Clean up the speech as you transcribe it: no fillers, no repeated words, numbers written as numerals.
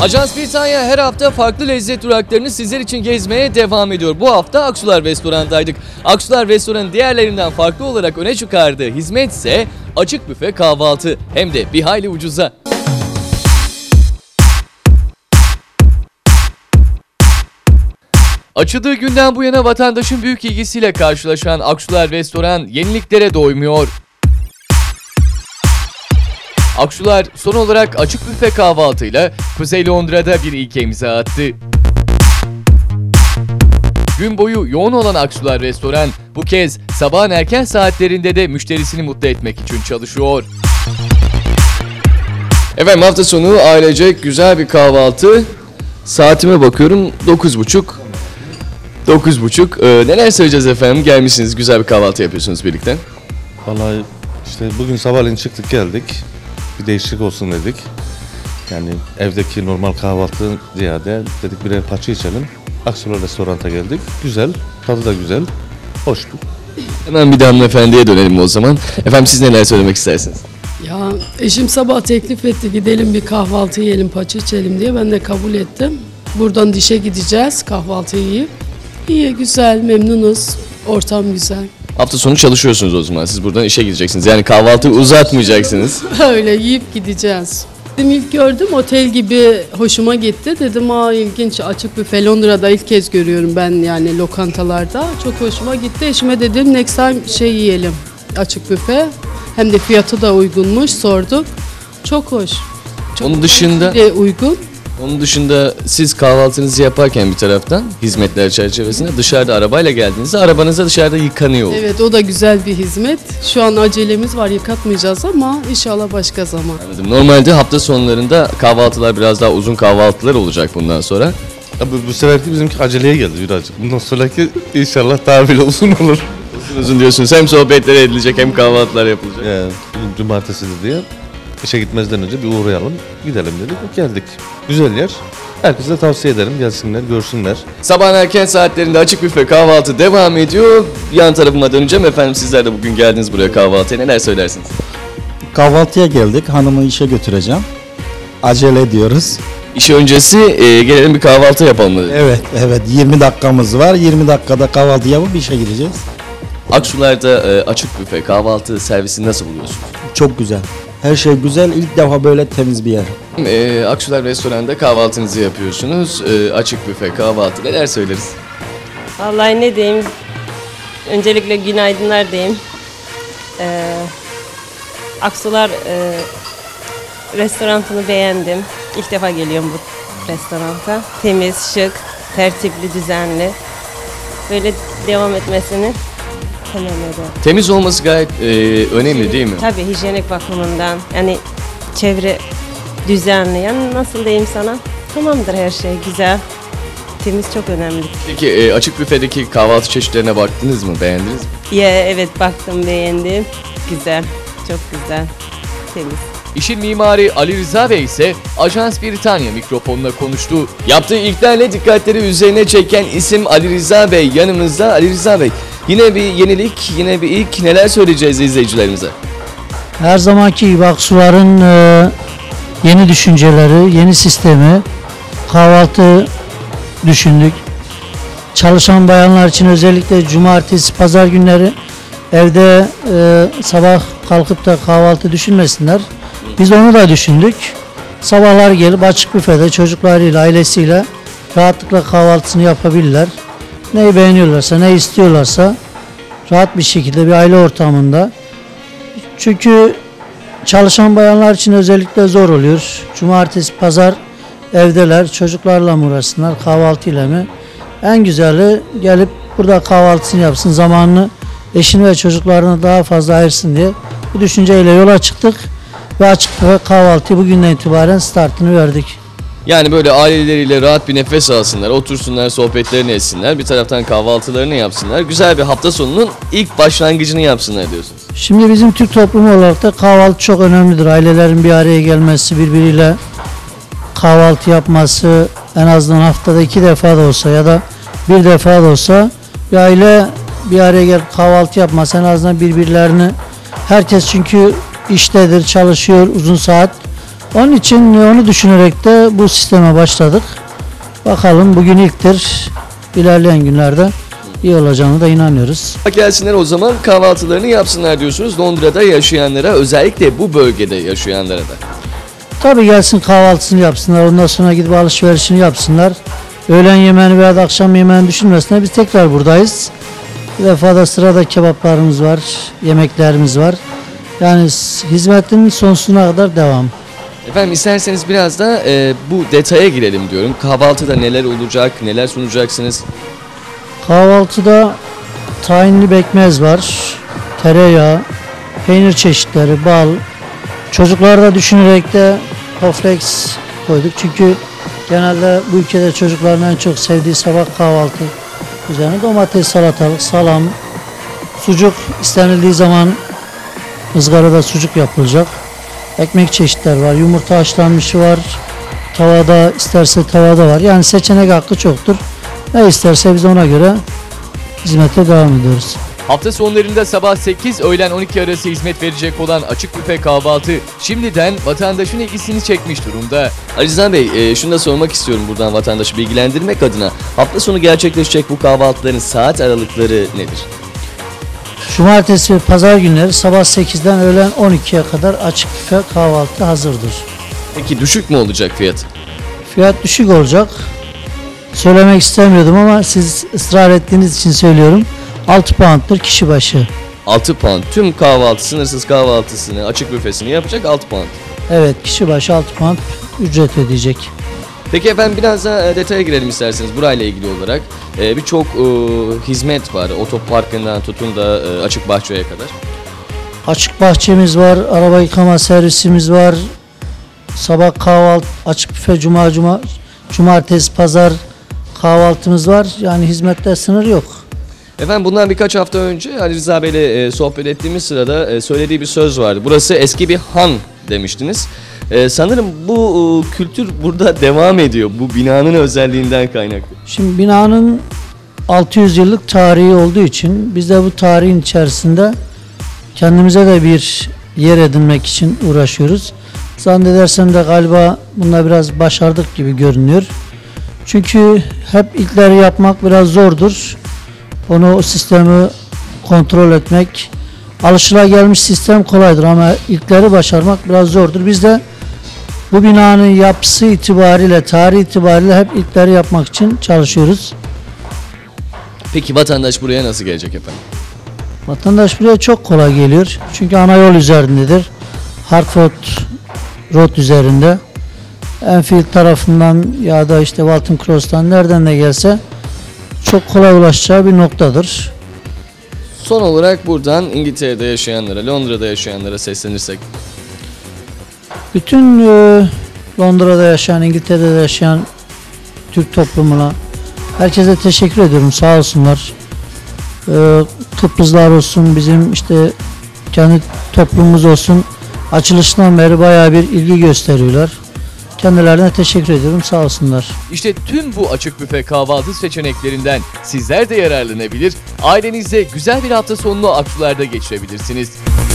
Ajans Britanya her hafta farklı lezzet duraklarını sizler için gezmeye devam ediyor. Bu hafta Aksular Restoran'daydık. Aksular Restoran'ın diğerlerinden farklı olarak öne çıkardığı hizmet ise açık büfe kahvaltı. Hem de bir hayli ucuza. Açıldığı günden bu yana vatandaşın büyük ilgisiyle karşılaşan Aksular Restoran yeniliklere doymuyor. Aksular son olarak açık büfe kahvaltıyla Kuzey Londra'da bir ilke imza attı. Gün boyu yoğun olan Aksular Restoran bu kez sabahın erken saatlerinde de müşterisini mutlu etmek için çalışıyor. Efendim hafta sonu ailecek güzel bir kahvaltı. Saatime bakıyorum 9.30. 9.30. Neler söyleyeceğiz efendim? Gelmişsiniz, güzel bir kahvaltı yapıyorsunuz birlikte. Vallahi işte bugün sabahleyin çıktık geldik. Bir değişiklik olsun dedik. Yani evdeki normal kahvaltı ziyade dedik birer paça içelim. Aksular Restoran'a geldik. Güzel, tadı da güzel. Hoştu. Hemen bir de hanımefendiye dönelim o zaman. Efendim siz neler söylemek istersiniz? Ya eşim sabah teklif etti gidelim bir kahvaltı yiyelim, paça içelim diye. Ben de kabul ettim. Buradan dişe gideceğiz kahvaltı yiyip. İyi, güzel, memnunuz. Ortam güzel. Hafta sonu çalışıyorsunuz o zaman. Siz buradan işe gideceksiniz. Yani kahvaltıyı uzatmayacaksınız. Öyle yiyip gideceğiz. Dedim ilk gördüm otel gibi hoşuma gitti. Dedim ilginç, açık büfe Londra'da ilk kez görüyorum ben yani lokantalarda. Çok hoşuma gitti. Eşime dedim next time yiyelim açık büfe. Hem de fiyatı da uygunmuş, sorduk. Çok hoş. Çok Onun dışında uygun. Onun dışında siz kahvaltınızı yaparken bir taraftan hizmetler çerçevesinde dışarıda arabayla geldiğinizde arabanıza dışarıda yıkanıyor. Evet, o da güzel bir hizmet. Şu an acelemiz var, yıkatmayacağız ama inşallah başka zaman. Anladım. Normalde hafta sonlarında kahvaltılar biraz daha uzun kahvaltılar olacak bundan sonra. Bu seferki bizimki aceleye geldi birazcık. Bundan sonraki inşallah daha bile uzun olur. Uzun diyorsunuz. Hem sohbetler edilecek hem kahvaltılar yapılacak. Yani cumartesidir diye işe gitmezden önce bir uğrayalım, gidelim dedik, geldik. Güzel yer. Herkese tavsiye ederim, gelsinler, görsünler. Sabahın erken saatlerinde açık büfe kahvaltı devam ediyor. Yan tarafıma döneceğim. Efendim sizler de bugün geldiniz buraya kahvaltıya. Neler söylersiniz? Kahvaltıya geldik. Hanımı işe götüreceğim. Acele ediyoruz. İş öncesi gelelim bir kahvaltı yapalım dedik. Evet. 20 dakikamız var. 20 dakikada kahvaltı yapıp işe gideceğiz. Aksular'da açık büfe kahvaltı servisini nasıl buluyorsunuz? Çok güzel. Her şey güzel. İlk defa böyle temiz bir yer. Aksular Restoran'da kahvaltınızı yapıyorsunuz. Açık büfe kahvaltı. Neler söyleriz? Vallahi ne diyeyim? Öncelikle günaydınlar diyeyim. Aksular restoranını beğendim. İlk defa geliyorum bu restoranta. Temiz, şık, tertipli, düzenli. Böyle devam etmesini temenni ediyorum. Temiz olması gayet önemli değil mi? Tabii hijyenik bakımından. Yani çevre düzenli. Yani nasıl diyeyim sana? Tamamdır her şey. Güzel. Temiz çok önemli. Peki açık büfedeki kahvaltı çeşitlerine baktınız mı? Beğendiniz mi? Evet baktım, beğendim. Güzel. Çok güzel. Temiz. İşin mimarı Ali Rıza Bey ise Ajans Britanya mikrofonuna konuştu. Yaptığı ilklerle dikkatleri üzerine çeken isim Ali Rıza Bey yanımızda. Ali Rıza Bey, yine bir yenilik, yine bir ilk, neler söyleyeceğiz izleyicilerimize? Her zamanki gibi Aksular'ın yeni düşünceleri, yeni sistemi, kahvaltı düşündük. Çalışan bayanlar için özellikle cumartesi, pazar günleri evde sabah kalkıp da kahvaltı düşünmesinler. Biz onu da düşündük. Sabahlar gelip açık büfede çocuklarıyla, ailesiyle rahatlıkla kahvaltısını yapabilirler. Neyi beğeniyorlarsa, ne istiyorlarsa rahat bir şekilde bir aile ortamında. Çünkü çalışan bayanlar için özellikle zor oluyor. Cumartesi, pazar evdeler, çocuklarla mı uğraşsınlar, kahvaltıyla mı? En güzeli gelip burada kahvaltısını yapsın, zamanını eşini ve çocuklarına daha fazla ayırsın diye bu düşünceyle yola çıktık ve açık kahvaltıyı bugünden itibaren startını verdik. Yani böyle aileleriyle rahat bir nefes alsınlar, otursunlar, sohbetlerini etsinler, bir taraftan kahvaltılarını yapsınlar, güzel bir hafta sonunun ilk başlangıcını yapsınlar diyorsunuz. Şimdi bizim Türk toplumu olarak da kahvaltı çok önemlidir. Ailelerin bir araya gelmesi, birbiriyle kahvaltı yapması, en azından haftada 2 defa da olsa ya da 1 defa da olsa bir aile bir araya gelip kahvaltı yapması, en azından birbirlerini, herkes çünkü iştedir, çalışıyor uzun saat. Onun için onu düşünerek de bu sisteme başladık. Bakalım bugün ilktir. İlerleyen günlerde iyi olacağını da inanıyoruz. Gelsinler o zaman kahvaltılarını yapsınlar diyorsunuz Londra'da yaşayanlara, özellikle bu bölgede yaşayanlara da. Tabii gelsin kahvaltısını yapsınlar. Ondan sonra gidip alışverişini yapsınlar. Öğlen yemeğini veya da akşam yemeğini düşünmesinler. Biz tekrar buradayız. Bir defa da sırada kebaplarımız var, yemeklerimiz var. Yani hizmetin sonsuzuna kadar devam. Efendim isterseniz biraz da bu detaya girelim diyorum. Kahvaltıda neler olacak, neler sunacaksınız? Kahvaltıda tahinli bekmez var, tereyağı, peynir çeşitleri, bal. Çocukları da düşünerek de kofleks koyduk. Çünkü genelde bu ülkede çocukların en çok sevdiği sabah kahvaltı üzerine domates, salatalık, salam, sucuk istenildiği zaman ızgarada sucuk yapılacak. Ekmek çeşitler var, yumurta haşlanmışı var, tavada isterse tavada var. Yani seçenek hakkı çoktur. Ne isterse biz ona göre hizmete devam ediyoruz. Hafta sonlarında sabah 8, öğlen 12 arası hizmet verecek olan açık büfe kahvaltı şimdiden vatandaşın ilgisini çekmiş durumda. Ali Rıza Bey, şunu da sormak istiyorum buradan vatandaşı bilgilendirmek adına. Hafta sonu gerçekleşecek bu kahvaltıların saat aralıkları nedir? Cumartesi ve pazar günleri sabah 8'den öğlen 12'ye kadar açık büfe kahvaltı hazırdır. Peki düşük mü olacak fiyat? Fiyat düşük olacak. Söylemek istemiyordum ama siz ısrar ettiğiniz için söylüyorum. 6 pound'dır kişi başı. 6 pound. Tüm kahvaltı, sınırsız kahvaltısını, açık büfesini yapacak 6 pound. Evet, kişi başı 6 pound ücret ödeyecek. Peki efendim biraz da detaya girelim isterseniz burayla ilgili olarak. Birçok hizmet var. Otoparkından tutun da açık bahçeye kadar. Açık bahçemiz var, araba yıkama servisimiz var. Sabah kahvaltı, açık büfe cumartesi, pazar kahvaltımız var. Yani hizmette sınır yok. Efendim bundan birkaç hafta önce Ali Rıza Bey'le sohbet ettiğimiz sırada söylediği bir söz vardı. Burası eski bir han demiştiniz. Sanırım bu kültür burada devam ediyor. Bu binanın özelliğinden kaynaklı. Şimdi binanın 600 yıllık tarihi olduğu için biz de bu tarihin içerisinde kendimize de bir yer edinmek için uğraşıyoruz. Zannedersem de galiba bunda biraz başardık gibi görünüyor. Çünkü hep ilkleri yapmak biraz zordur. O sistemi kontrol etmek, alışılagelmiş sistem kolaydır ama ilkleri başarmak biraz zordur. Biz de bu binanın yapısı itibariyle, tarih itibariyle hep ilkleri yapmak için çalışıyoruz. Peki vatandaş buraya nasıl gelecek efendim? Vatandaş buraya çok kolay geliyor. Çünkü ana yol üzerindedir. Hartford Road üzerinde. Enfield tarafından ya da işte Waltham Cross'tan nereden de gelse çok kolay ulaşacağı bir noktadır. Son olarak buradan İngiltere'de yaşayanlara, Londra'da yaşayanlara seslenirsek. Bütün Londra'da yaşayan, İngiltere'de yaşayan Türk toplumuna herkese teşekkür ediyorum. Sağ olsunlar. Kıbrıslar olsun, bizim işte kendi toplumumuz olsun. Açılışından beri bayağı bir ilgi gösteriyorlar. Kendilerine teşekkür ediyorum. Sağ olsunlar. İşte tüm bu açık büfe kahvaltı seçeneklerinden sizler de yararlanabilir. Ailenizle güzel bir hafta sonunu Aksular'da geçirebilirsiniz.